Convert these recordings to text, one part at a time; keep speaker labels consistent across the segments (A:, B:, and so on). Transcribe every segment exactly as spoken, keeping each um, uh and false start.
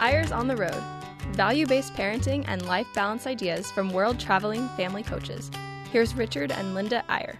A: Eyres on the Road, value-based parenting and life balance ideas from world-traveling family coaches. Here's Richard and Linda Eyre.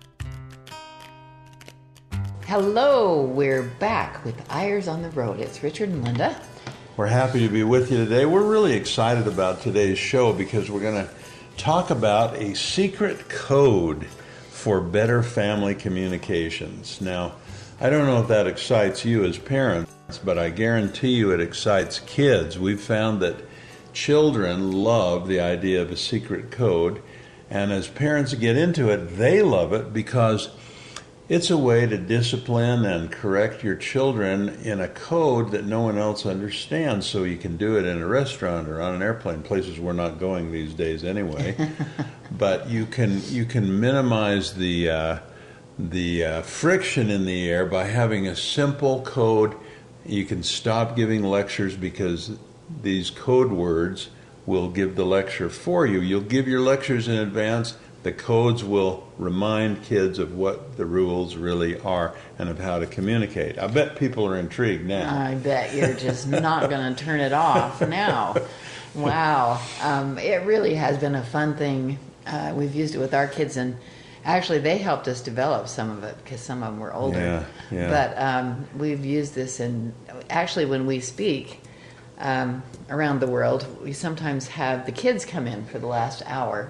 B: Hello, we're back with Eyres on the Road. It's Richard and Linda.
C: We're happy to be with you today. We're really excited about today's show because we're going to talk about a secret code for better family communications. Now, I don't know if that excites you as parents, but I guarantee you it excites kids. We've found that children love the idea of a secret code, and as parents get into it, they love it because it's a way to discipline and correct your children in a code that no one else understands, so you can do it in a restaurant or on an airplane, places we're not going these days anyway. But you can you can minimize the uh, the uh, friction in the air by having a simple code. You can stop giving lectures because these code words will give the lecture for you. You'll give your lectures in advance. The codes will remind kids of what the rules really are and of how to communicate. I bet people are intrigued now.
B: I bet you're just not going to turn it off now. Wow. Um, it really has been a fun thing. Uh, we've used it with our kids, and actually they helped us develop some of it because some of them were older.
C: Yeah, yeah.
B: But um, we've used this, and actually when we speak um, around the world, we sometimes have the kids come in for the last hour.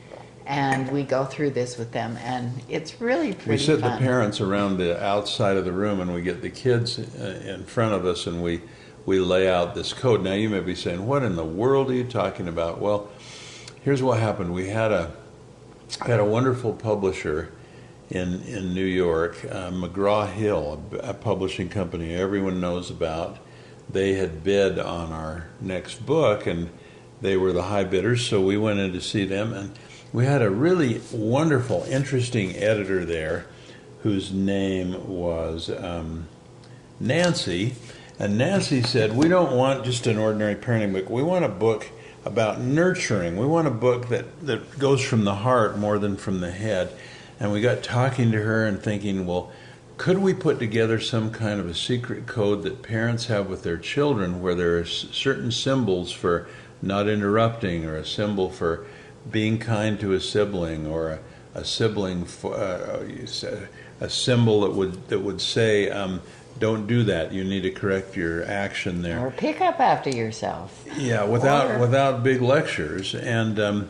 B: And we go through this with them, and it's really pretty
C: We sit
B: fun.
C: the parents around the outside of the room, and we get the kids in front of us, and we, we lay out this code. Now, you may be saying, what in the world are you talking about? Well, here's what happened. We had a had a wonderful publisher in, in New York, uh, McGraw-Hill, a, a publishing company everyone knows about. They had bid on our next book, and they were the high bidders, so we went in to see them, and we had a really wonderful, interesting editor there whose name was um, Nancy. And Nancy said, we don't want just an ordinary parenting book. We want a book about nurturing. We want a book that, that goes from the heart more than from the head. And we got talking to her and thinking, well, could we put together some kind of a secret code that parents have with their children where there are certain symbols for not interrupting, or a symbol for being kind to a sibling, or a, a sibling, uh, a symbol that would that would say, um, "Don't do that. You need to correct your action there."
B: Or pick up after yourself.
C: Yeah, without
B: or...
C: without big lectures. And um,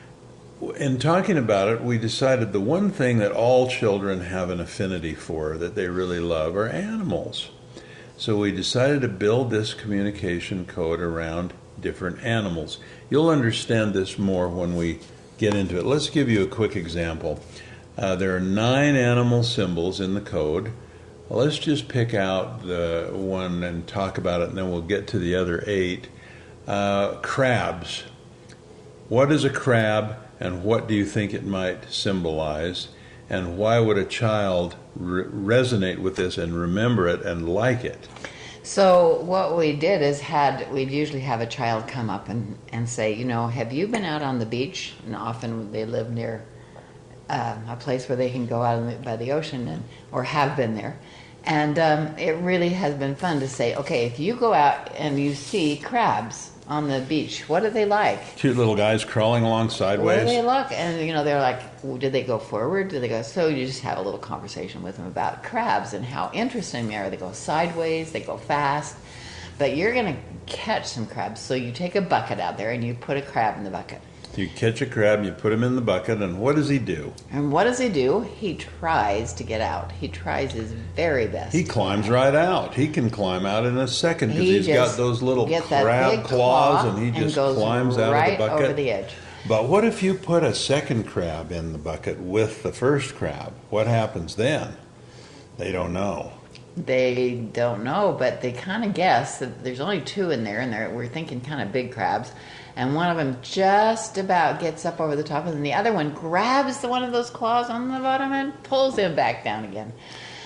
C: in talking about it, we decided the one thing that all children have an affinity for, that they really love, are animals. So we decided to build this communication code around different animals. You'll understand this more when we get into it. Let's give you a quick example. Uh, there are nine animal symbols in the code. Let's just pick out the one and talk about it, and then we'll get to the other eight. Uh, crabs. What is a crab, and what do you think it might symbolize? And why would a child re- resonate with this and remember it and like it?
B: So what we did is had we'd usually have a child come up and, and say, you know, have you been out on the beach? And often they live near uh, a place where they can go out the, by the ocean, and or have been there. And um, it really has been fun to say, okay, if you go out and you see crabs on the beach, what do they like?
C: Cute little guys crawling along sideways.
B: Where do they look? And, you know, they're like, well, did they go forward? Did they go? So you just have a little conversation with them about crabs and how interesting they are. They go sideways, they go fast. But you're going to catch some crabs. So you take a bucket out there and you put a crab in the bucket.
C: You catch a crab and you put him in the bucket, and what does he do?
B: And what does he do? He tries to get out. He tries his very best.
C: He climbs right out. He can climb out in a second because
B: he
C: he's got those little crab claws,
B: claw
C: and he just
B: and
C: climbs out
B: right
C: of the bucket.
B: over the edge.
C: But what if you put a second crab in the bucket with the first crab? What happens then? They don't know.
B: They don't know, but they kind of guess that there's only two in there, and they're, we're thinking kind of big crabs. And one of them just about gets up over the top, and the other one grabs the one of those claws on the bottom and pulls him back down again.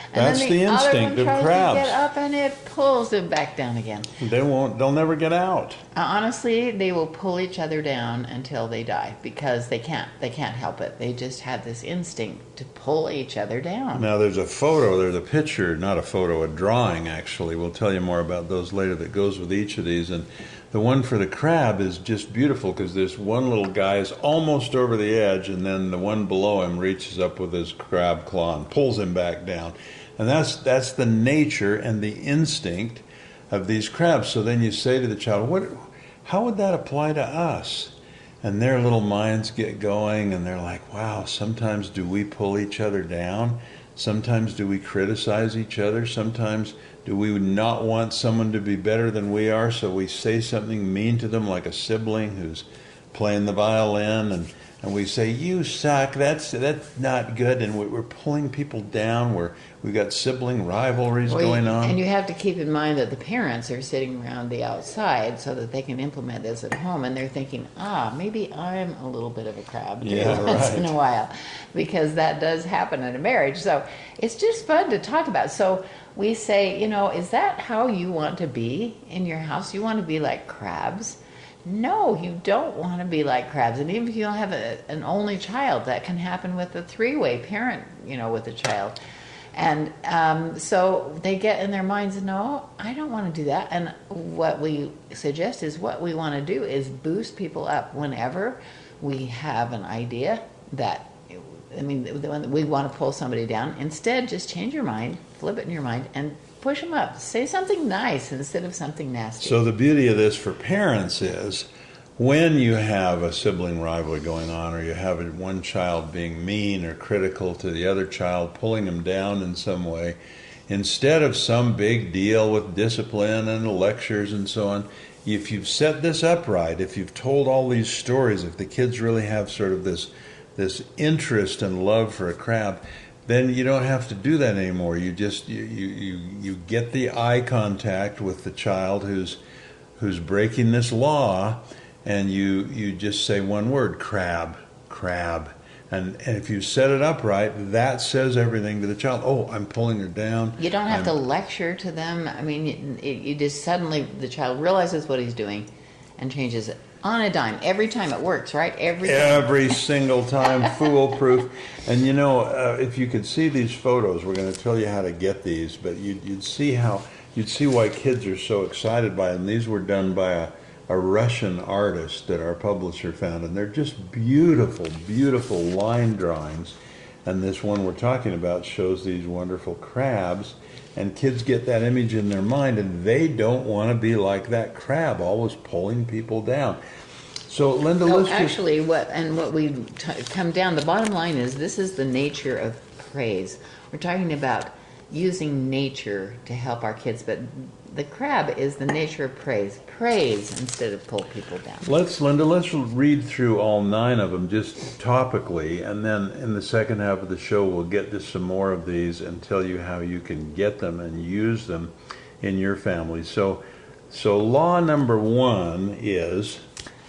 B: And
C: That's
B: then
C: the,
B: the, other
C: instinct
B: one
C: of
B: tries
C: crabs.
B: to get up and it pulls them back down again.
C: They won't. They'll never get out.
B: Uh, honestly, they will pull each other down until they die because they can't. They can't help it. They just have this instinct to pull each other down.
C: Now, there's a photo. There's a picture, not a photo, a drawing. Actually, we'll tell you more about those later. That goes with each of these, and the one for the crab is just beautiful because this one little guy is almost over the edge, and then the one below him reaches up with his crab claw and pulls him back down. And that's that's the nature and the instinct of these crabs. So then you say to the child, "What? How would that apply to us?" And their little minds get going, and they're like, "Wow! Sometimes do we pull each other down? Sometimes do we criticize each other? Sometimes do we not want someone to be better than we are, so we say something mean to them, like a sibling who's playing the violin, and." And we say, "You suck. That's that's not good." And we're pulling people down. We're we've got sibling rivalries
B: Well,
C: going
B: you-
C: on.
B: And you have to keep in mind that the parents are sitting around the outside so that they can implement this at home, and they're thinking, "Ah, maybe I'm a little bit of a crab too,
C: Yeah,
B: once
C: right.
B: in a while," because that does happen in a marriage. So it's just fun to talk about. So we say, you know, is that how you want to be in your house? You want to be like crabs? No, you don't want to be like crabs. And even if you don't have a, an only child, that can happen with a three-way parent, you know, with a child. And um, so they get in their minds, no, I don't want to do that. And what we suggest is what we want to do is boost people up whenever we have an idea that, I mean, when we want to pull somebody down. Instead, just change your mind, flip it in your mind, and push them up. Say something nice instead of something nasty.
C: So the beauty of this for parents is when you have a sibling rivalry going on, or you have one child being mean or critical to the other child, pulling them down in some way, instead of some big deal with discipline and lectures and so on, if you've set this up right, if you've told all these stories, if the kids really have sort of this this interest and love for a crab, then you don't have to do that anymore. You just you, you, you, you get the eye contact with the child who's who's breaking this law, and you you just say one word, crab, crab. And, and if you set it up right, that says everything to the child. Oh, I'm pulling her down.
B: You don't have
C: I'm,
B: to lecture to them. I mean, you, you just suddenly, the child realizes what he's doing and changes it on a dime. Every time it works, right? Every time.
C: Every single time, foolproof. And you know, uh, if you could see these photos, we're going to tell you how to get these, but you'd, you'd see how, you'd see why kids are so excited by them. These were done by a, a Russian artist that our publisher found, and they're just beautiful, beautiful line drawings. And this one we're talking about shows these wonderful crabs, and kids get that image in their mind, and they don't want to be like that crab, always pulling people down. So, Linda,
B: No,
C: let's just...
B: actually, what and what we t- come down. The bottom line is this is the nature of praise. We're talking about using nature to help our kids, but the crab is the nature of praise. Praise instead of pull people down.
C: Let's, Linda, let's read through all nine of them just topically, and then in the second half of the show we'll get to some more of these and tell you how you can get them and use them in your family. So, so law number one is...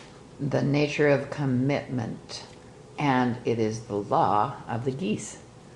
B: The nature of commitment, and it is the law of the geese.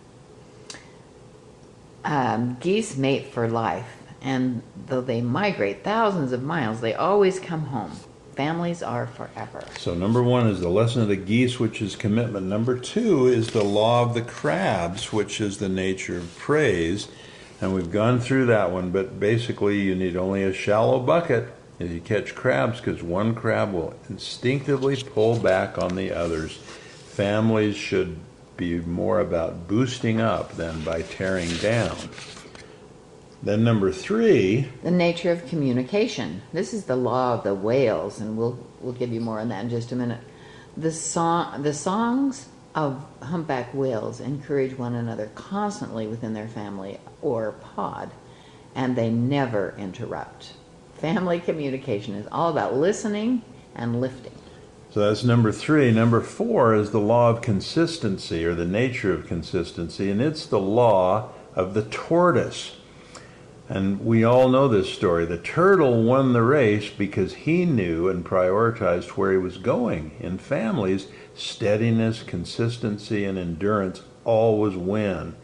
B: Um, geese mate for life, and though they migrate thousands of miles, they always come home. Families are forever.
C: So number one is the lesson of the geese, which is commitment. Number two is the law of the crabs, which is the nature of praise. And we've gone through that one, but basically you need only a shallow bucket if you catch crabs, because one crab will instinctively pull back on the others. Families should be more about boosting up than by tearing down. Then number three,
B: The nature of communication. This is the law of the whales, and we'll we'll give you more on that in just a minute. The song, the songs of humpback whales encourage one another constantly within their family or pod, and they never interrupt. Family communication is all about listening and lifting.
C: so that's number three. Number four is the law of consistency, or the nature of consistency, and it's the law of the tortoise. And we all know this story. The turtle won the race because he knew and prioritized where he was going. In families, steadiness, consistency, and endurance always win.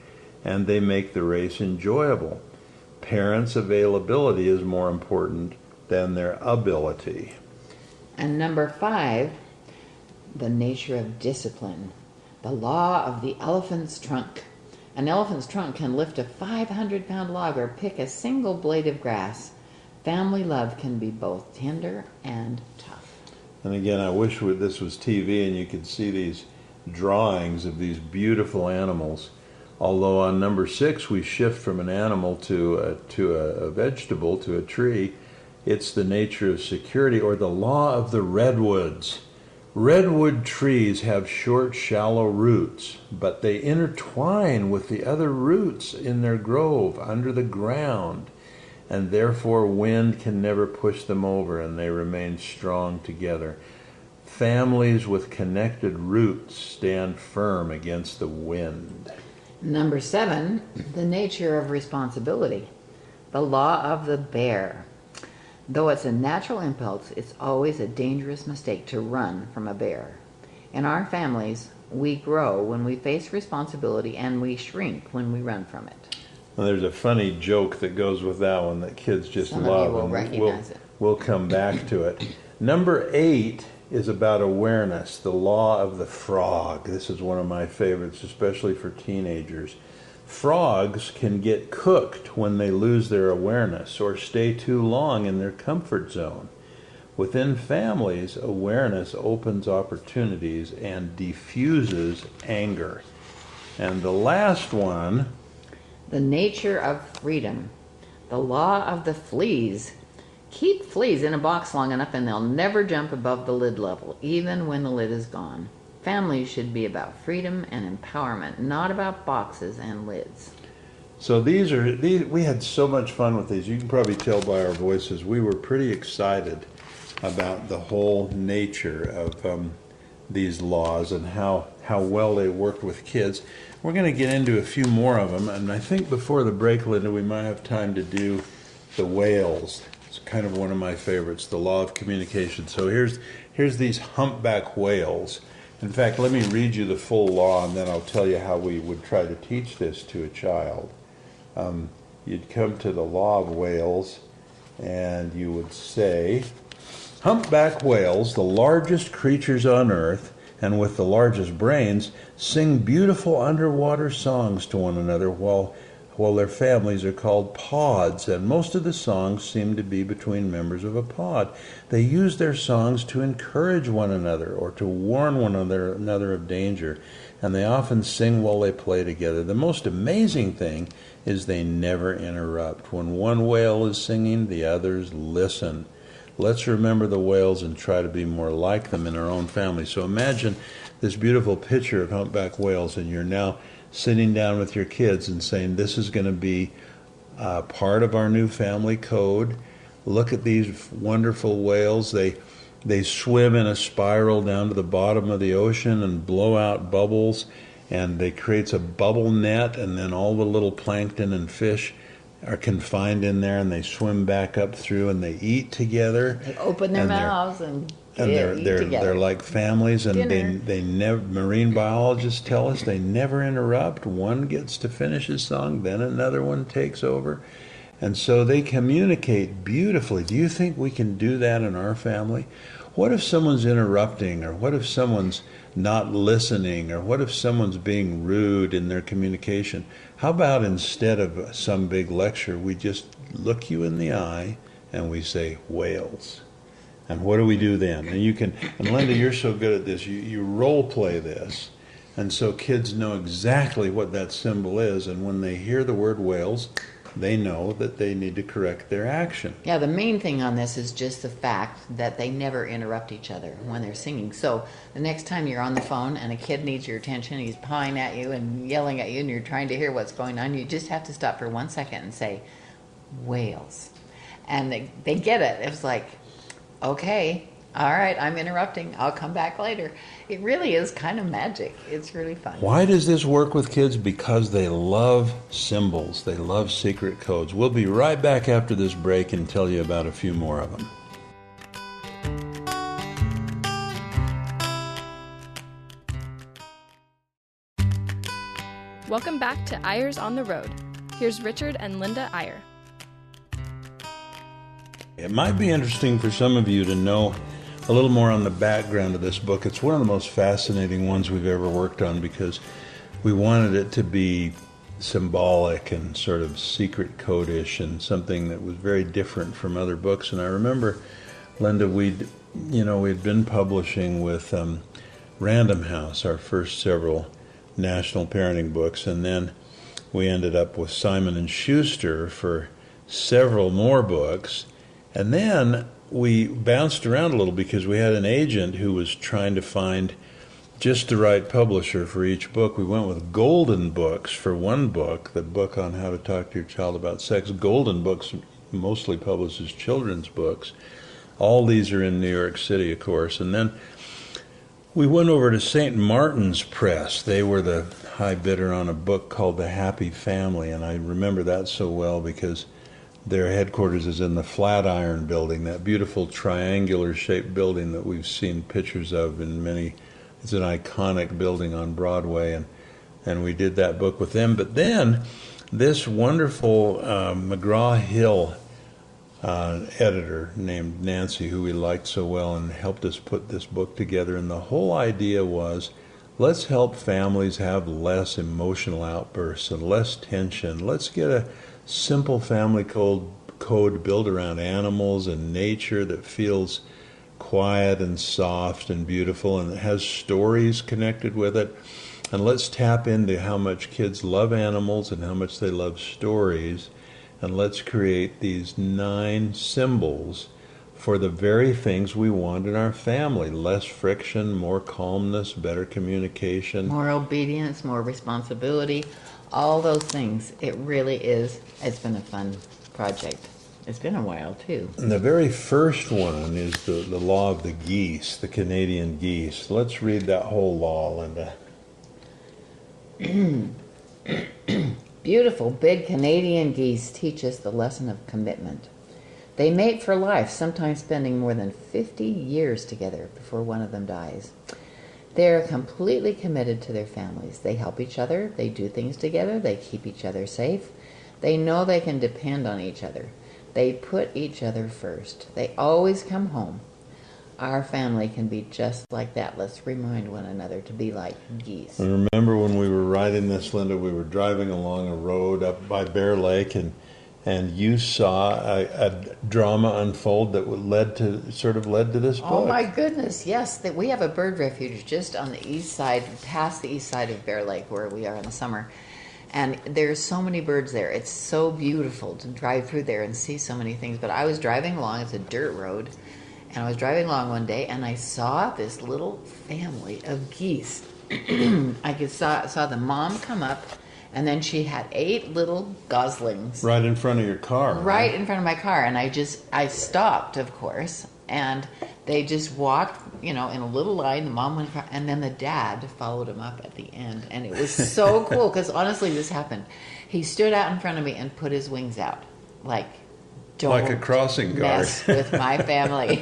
C: and they make the race enjoyable. Parents' availability is more important than their ability.
B: And number five, the nature of discipline. The law of the elephant's trunk. An elephant's trunk can lift a five hundred pound log or pick a single blade of grass. Family love can be both tender and tough.
C: And again, I wish this was T V and you could see these drawings of these beautiful animals. Although on number six we shift from an animal to a, to a, a vegetable, to a tree, it's the nature of security, or the law of the redwoods. Redwood trees have short, shallow roots, but they intertwine with the other roots in their grove under the ground, and therefore wind can never push them over, and they remain strong together. Families with connected roots stand firm against the wind.
B: Number seven, the nature of responsibility. The law of the bear. Though it's a natural impulse, it's always a dangerous mistake to run from a bear. In our families, we grow when we face responsibility, and we shrink when we run from it.
C: Well, there's a funny joke that goes with that one that kids just
B: Some
C: love.
B: of you will
C: and
B: recognize
C: we'll,
B: it.
C: We'll come back to it. Number eight is about awareness, the law of the frog. This is one of my favorites, especially for teenagers. Frogs can get cooked when they lose their awareness or stay too long in their comfort zone. Within families, awareness opens opportunities and diffuses anger. And the last one,
B: the nature of freedom. The law of the fleas. Keep fleas in a box long enough and they'll never jump above the lid level, even when the lid is gone. Families should be about freedom and empowerment, not about boxes and lids.
C: So these are these. We had so much fun with these. You can probably tell by our voices. We were pretty excited about the whole nature of um, these laws and how, how well they worked with kids. We're going to get into a few more of them, and I think before the break, Linda, we might have time to do the whales. It's kind of one of my favorites, the law of communication. So here's here's these humpback whales. In fact, let me read you the full law, and then I'll tell you how we would try to teach this to a child. Um, you'd come to the law of whales, and you would say, humpback whales, the largest creatures on earth, and with the largest brains, sing beautiful underwater songs to one another while while their families are called pods, and most of the songs seem to be between members of a pod. They use their songs to encourage one another or to warn one another, another of danger, and they often sing while they play together. The most amazing thing is they never interrupt. When one whale is singing, the others listen. Let's remember the whales and try to be more like them in our own family. So imagine this beautiful picture of humpback whales, and you're now sitting down with your kids and saying, this is going to be uh, part of our new family code. Look at these wonderful whales. They they swim in a spiral down to the bottom of the ocean and blow out bubbles, and they creates a bubble net, and then all the little plankton and fish are confined in there, and they swim back up through, and they eat together.
B: They open their
C: and
B: mouths and
C: And
B: yeah,
C: they're
B: eat
C: they're
B: together.
C: they're like families, and
B: Dinner.
C: they they never. Marine biologists tell us they never interrupt. One gets to finish his song, then another one takes over, and so they communicate beautifully. Do you think we can do that in our family? What if someone's interrupting, or what if someone's not listening, or what if someone's being rude in their communication? How about instead of some big lecture, we just look you in the eye and we say, whales. And what do we do then? And you can, and Linda, you're so good at this. You, you role play this, and so kids know exactly what that symbol is. And when they hear the word whales, they know that they need to correct their action.
B: Yeah, the main thing on this is just the fact that they never interrupt each other when they're singing. So the next time you're on the phone and a kid needs your attention, he's pawing at you and yelling at you, and you're trying to hear what's going on, you just have to stop for one second and say, whales. And they, they get it. It's like, okay, all right, I'm interrupting. I'll come back later. It really is kind of magic. It's really fun.
C: Why does this work with kids? Because they love symbols. They love secret codes. We'll be right back after this break and tell you about a few more of them.
A: Welcome back to Eyres on the Road. Here's Richard and Linda Eyre.
C: It might be interesting for some of you to know a little more on the background of this book. It's one of the most fascinating ones we've ever worked on because we wanted it to be symbolic and sort of secret code-ish and something that was very different from other books. And I remember, Linda, we'd, you know, we'd been publishing with um, Random House, our first several national parenting books, and then we ended up with Simon and Schuster for several more books. And then we bounced around a little because we had an agent who was trying to find just the right publisher for each book. We went with Golden Books for one book, the book on how to talk to your child about sex. Golden Books mostly publishes children's books. All these are in New York City, of course. And then we went over to Saint Martin's Press. They were the high bidder on a book called The Happy Family, and I remember that so well because their headquarters is in the Flatiron Building, that beautiful triangular-shaped building that we've seen pictures of in many. It's an iconic building on Broadway, and, and we did that book with them. But then this wonderful uh, McGraw-Hill uh, editor named Nancy, who we liked so well and helped us put this book together, and the whole idea was, let's help families have less emotional outbursts and less tension. Let's get a simple family code, code built around animals and nature that feels quiet and soft and beautiful and it has stories connected with it. And let's tap into how much kids love animals and how much they love stories. And let's create these nine symbols for the very things we want in our family. Less friction, more calmness, better communication.
B: More obedience, more responsibility. All those things. It really is. It's been a fun project. It's been a while, too.
C: And the very first one is the, the law of the geese, the Canadian geese. Let's read that whole law, Linda.
B: Beautiful big Canadian geese teach us the lesson of commitment. They mate for life, sometimes spending more than fifty years together before one of them dies. They are completely committed to their families. They help each other. They do things together. They keep each other safe. They know they can depend on each other. They put each other first. They always come home. Our family can be just like that. Let's remind one another to be like geese.
C: And remember when we were writing this, Linda, we were driving along a road up by Bear Lake, and and you saw a, a drama unfold that led to sort of led to this book.
B: Oh my goodness, yes. That we have a bird refuge just on the east side, past the east side of Bear Lake, where we are in the summer. And there's so many birds there. It's so beautiful to drive through there and see so many things. But I was driving along, it's a dirt road, and I was driving along one day and I saw this little family of geese. I could saw saw the mom come up, and then she had eight little goslings.
C: Right in front of your car.
B: Right,
C: right
B: in front of my car. And I just, I stopped, of course, and they just walked, you know, in a little line. The mom went, and then the dad followed him up at the end. And it was so cool, because honestly, this happened. He stood out in front of me and put his wings out, like, don't
C: like a crossing guard.
B: mess with my family.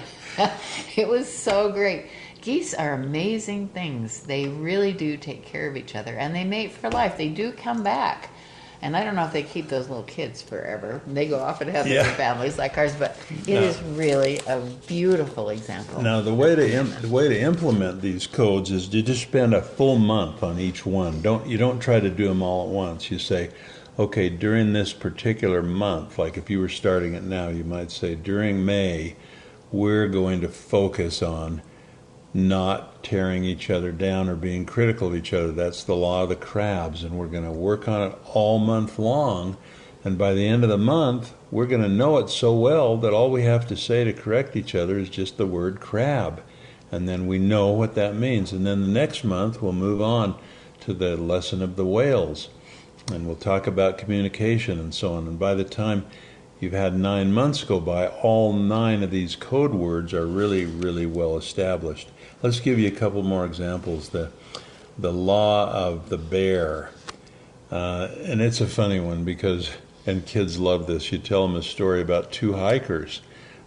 B: It was so great. Geese are amazing things. They really do take care of each other, and they mate for life. They do come back. And I don't know if they keep those little kids forever. They go off and have
C: Yeah.
B: their families like ours, but it
C: No.
B: is really a beautiful example.
C: Now, the way to im- the way to implement these codes is to just spend a full month on each one. Don't you don't try to do them all at once. You say, okay, during this particular month, like if you were starting it now, you might say, during May, we're going to focus on not tearing each other down or being critical of each other. That's the law of the crabs, and we're going to work on it all month long. And by the end of the month, we're going to know it so well that all we have to say to correct each other is just the word crab. And then we know what that means. And then the next month, we'll move on to the lesson of the whales. And we'll talk about communication and so on. And by the time you've had nine months go by, all nine of these code words are really, really well established. Let's give you a couple more examples. The the law of the bear. Uh, and it's a funny one because, and kids love this, you tell them a story about two hikers.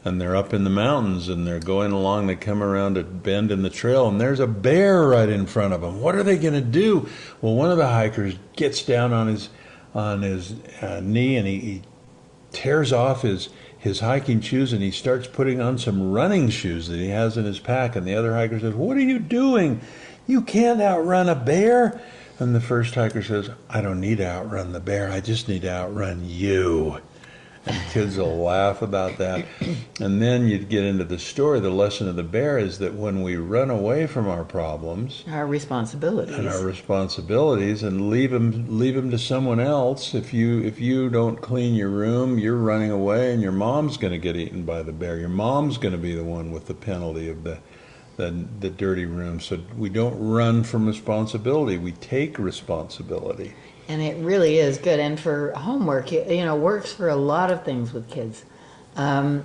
C: and they're up in the mountains, and they're going along. They come around a bend in the trail, and there's a bear right in front of them. What are they going to do? Well, one of the hikers gets down on his on his uh, knee, and he, he tears off his his hiking shoes, and he starts putting on some running shoes that he has in his pack. And the other hiker says, "What are you doing? You can't outrun a bear." And the first hiker says, "I don't need to outrun the bear. I just need to outrun you." And kids will laugh about that. And then you'd get into the story. The lesson of the bear is that when we run away from our problems,
B: our responsibilities,
C: and our responsibilities, and leave them, leave them to someone else. If you if you don't clean your room, you're running away, and your mom's going to get eaten by the bear. Your mom's going to be the one with the penalty of the, the the dirty room. So we don't run from responsibility. We take responsibility.
B: And it really is good. And for homework, it, you know, works for a lot of things with kids. Um,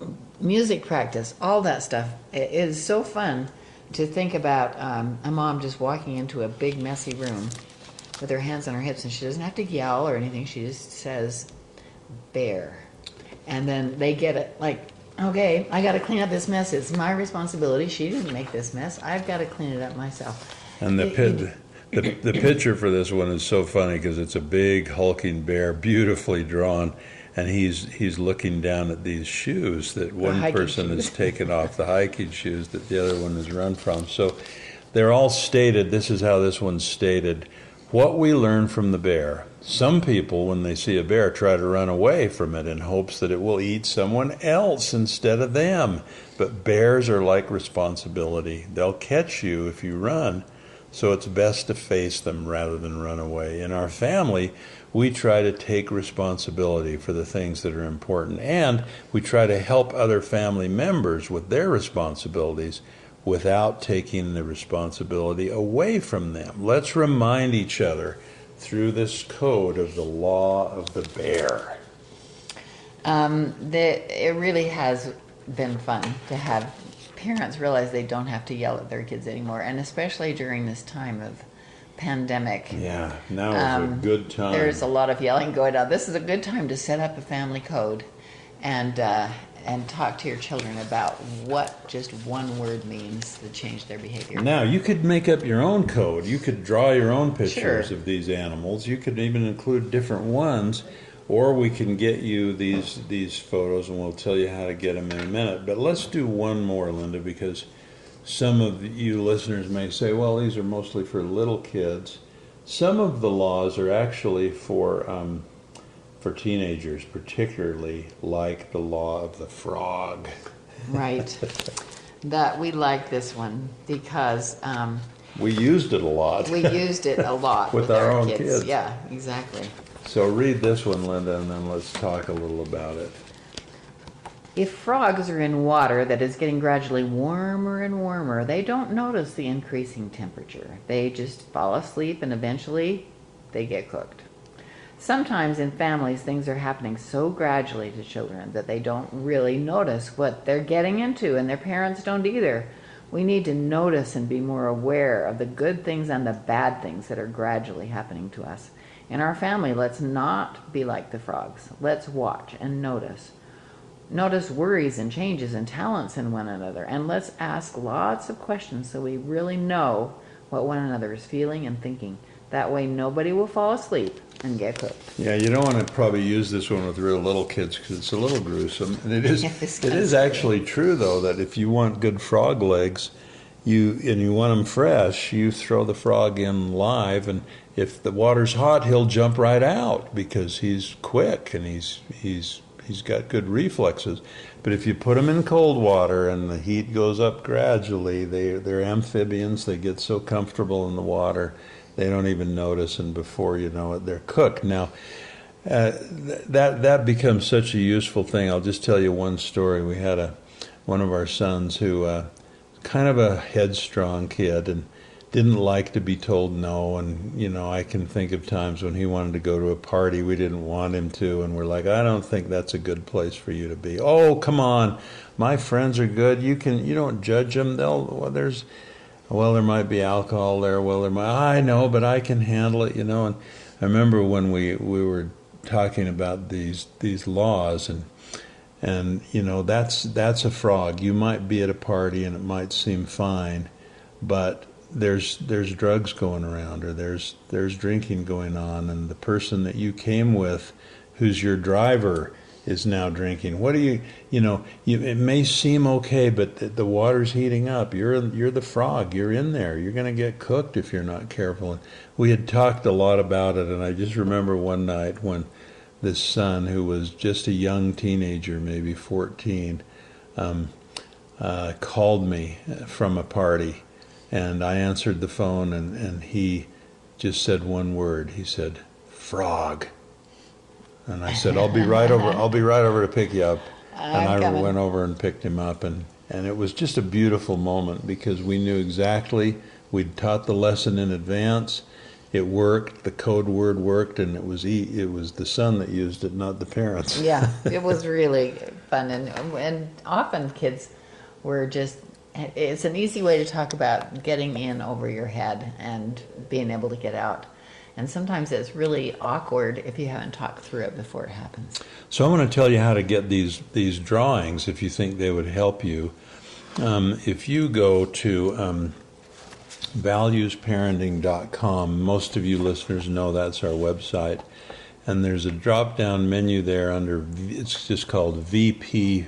B: music practice, all that stuff. It is so fun to think about um, a mom just walking into a big, messy room with her hands on her hips, and she doesn't have to yell or anything. She just says, bear. And then they get it, like, okay, I got to clean up this mess. It's my responsibility. She didn't make this mess. I've got to clean it up myself.
C: And the
B: it,
C: pit...
B: It,
C: The, the picture for this one is so funny because it's a big hulking bear, beautifully drawn, and he's he's looking down at these shoes that one person
B: shoes.
C: has taken off, the hiking shoes that the other one has run from. So they're all stated. This is how this one's stated. What we learn from the bear. Some people, when they see a bear, try to run away from it in hopes that it will eat someone else instead of them. But bears are like responsibility. They'll catch you if you run. So it's best to face them rather than run away. In our family, we try to take responsibility for the things that are important, and we try to help other family members with their responsibilities without taking the responsibility away from them. Let's remind each other through this code of the law of the bear.
B: Um, the, it really has been fun to have parents realize they don't have to yell at their kids anymore, and especially during this time of pandemic.
C: Yeah, now is
B: um,
C: a good time.
B: There's a lot of yelling going on. This is a good time to set up a family code and uh, and talk to your children about what just one word means to change their behavior.
C: Now, you could make up your own code. You could draw your own pictures
B: Sure.
C: of these animals. You could even include different ones. Or we can get you these these photos, and we'll tell you how to get them in a minute. But let's do one more, Linda, because some of you listeners may say, well, these are mostly for little kids. Some of the laws are actually for um, for teenagers, particularly like the law of the frog.
B: Right. That we like this one because um,
C: we used it a lot.
B: we used it a lot
C: with,
B: with
C: our,
B: our
C: own
B: kids.
C: kids.
B: Yeah, exactly.
C: So read this one, Linda, and then let's talk a little about it.
B: If frogs are in water that is getting gradually warmer and warmer, they don't notice the increasing temperature. They just fall asleep, and eventually they get cooked. Sometimes in families, things are happening so gradually to children that they don't really notice what they're getting into, and their parents don't either. We need to notice and be more aware of the good things and the bad things that are gradually happening to us. In our family, let's not be like the frogs. Let's watch and notice. Notice worries and changes and talents in one another. And let's ask lots of questions so we really know what one another is feeling and thinking. That way nobody will fall asleep and get cooked.
C: Yeah, you don't want to probably use this one with real little kids because it's a little gruesome. And it is,
B: Yeah, it's
C: it is actually true, though, that if you want good frog legs, you and you want them fresh, you throw the frog in live, and if the water's hot, he'll jump right out because he's quick and he's he's he's got good reflexes. But if you put them in cold water and the heat goes up gradually, they they're amphibians. They get so comfortable in the water, they don't even notice, and before you know it, they're cooked. Now, uh, th- that that becomes such a useful thing. I'll just tell you one story. We had a one of our sons who. Uh, kind of a headstrong kid and didn't like to be told no, and you know I can think of times when he wanted to go to a party we didn't want him to, and we're like, I don't think that's a good place for you to be. Oh, come on, my friends are good. You can you don't judge them. They'll well, there's well there might be alcohol there. Well there might I know, but I can handle it, you know. And I remember when we we were talking about these these laws, and And, you know, that's that's a frog. You might be at a party and it might seem fine, but there's there's drugs going around, or there's there's drinking going on, and the person that you came with, who's your driver, is now drinking. What do you, you know, you, it may seem okay, but the, the water's heating up. You're you're the frog. You're in there. You're going to get cooked if you're not careful. And we had talked a lot about it, and I just remember one night when this son, who was just a young teenager, maybe fourteen, um, uh, called me from a party, and I answered the phone, and, and he just said one word. He said, "Frog." And I said, "I'll be right over. I'll be right over to pick you up."
B: I'm
C: and I
B: coming.
C: went over and picked him up, and, and it was just a beautiful moment because we knew exactly. We'd taught the lesson in advance. It worked. The code word worked, and it was e- it was the son that used it, not the parents.
B: Yeah, it was really fun, and and often kids were just. It's an easy way to talk about getting in over your head and being able to get out. And sometimes it's really awkward if you haven't talked through it before it happens.
C: So I'm going to tell you how to get these these drawings if you think they would help you. Um, if you go to um, values parenting dot com, most of you listeners know that's our website, and there's a drop-down menu there under, it's just called V P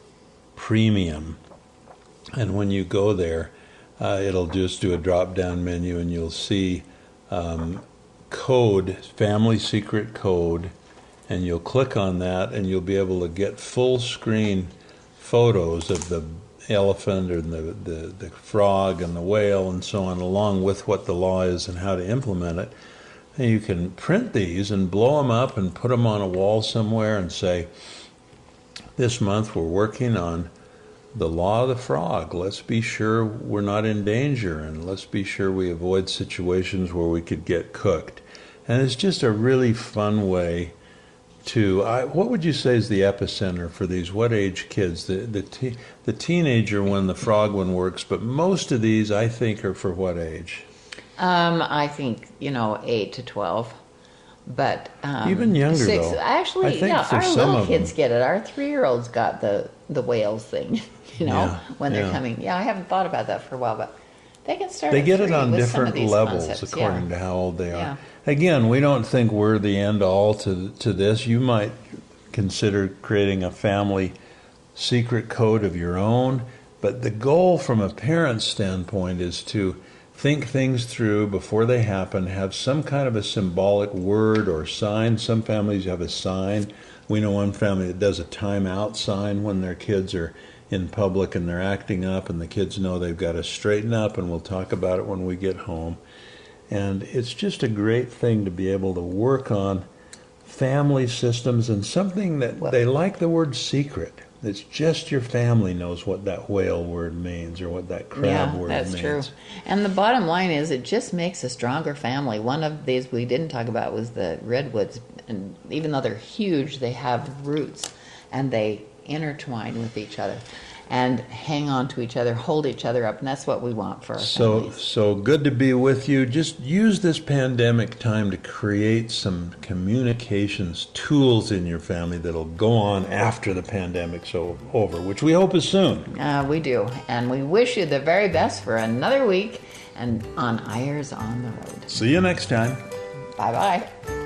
C: Premium. And when you go there, uh, it'll just do a drop-down menu, and you'll see um, code, family secret code, and you'll click on that, and you'll be able to get full screen photos of the elephant or the, the, the frog and the whale and so on, along with what the law is and how to implement it. And you can print these and blow them up and put them on a wall somewhere and say, this month we're working on the law of the frog. Let's be sure we're not in danger, and let's be sure we avoid situations where we could get cooked. And it's just a really fun way to, I, what would you say is the epicenter for these what age kids? The the, te- the teenager one, the frog one works, but most of these I think are for what age?
B: Um, I think, you know, eight to twelve. But um,
C: even younger
B: six,
C: though.
B: Actually,
C: I think
B: yeah,
C: for
B: our
C: some
B: little
C: of
B: kids
C: them.
B: get it. Our three-year-olds got the the whales thing, you know,
C: Yeah,
B: when they're
C: yeah.
B: coming. Yeah, I haven't thought about that for a while, but they can start.
C: They
B: at
C: get it
B: three
C: on
B: with some of
C: different
B: these
C: levels
B: concepts,
C: according
B: yeah.
C: to how old they are.
B: Yeah.
C: Again, we don't think we're the end all to to this. You might consider creating a family secret code of your own, but the goal from a parent's standpoint is to think things through before they happen, have some kind of a symbolic word or sign. Some families have a sign. We know one family that does a timeout sign when their kids are in public and they're acting up, and the kids know they've got to straighten up, and we'll talk about it when we get home. And it's just a great thing to be able to work on family systems and something that
B: Well-
C: they like the word secret. It's just your family knows what that whale word means or what that crab
B: Yeah,
C: word
B: that's
C: means.
B: true. And the bottom line is it just makes a stronger family. One of these we didn't talk about was the redwoods. And even though they're huge, they have roots, and they intertwine with each other and hang on to each other, hold each other up. And that's what we want for our
C: So,
B: families.
C: so good to be with you. Just use this pandemic time to create some communications tools in your family that'll go on after the pandemic's o- over, which we hope is soon.
B: Uh, we do. And we wish you the very best for another week and on Eyres on the Road.
C: See you next time.
B: Bye-bye.